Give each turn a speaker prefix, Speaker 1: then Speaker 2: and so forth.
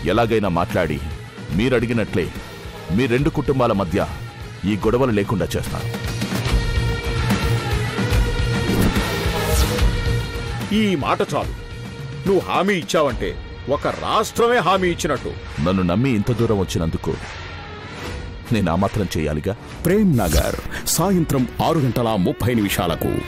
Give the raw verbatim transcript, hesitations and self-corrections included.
Speaker 1: ఎలాగైనా మాట్లాడి మీరడిగినట్లే మీ రెండు కుటుంబాల మధ్య ఈ గొడవలు లేకుండా చేస్తాను.
Speaker 2: ఈ మాట చాలు. నువ్వు హామీ ఇచ్చావంటే ఒక రాష్ట్రమే హామీ ఇచ్చినట్టు.
Speaker 1: నన్ను నమ్మి ఇంత దూరం వచ్చినందుకు నేను ఆ మాత్రం చేయాలిగా.
Speaker 3: ప్రేమ్ నగర్ సాయంత్రం ఆరు గంటల ముప్పై నిమిషాలకు.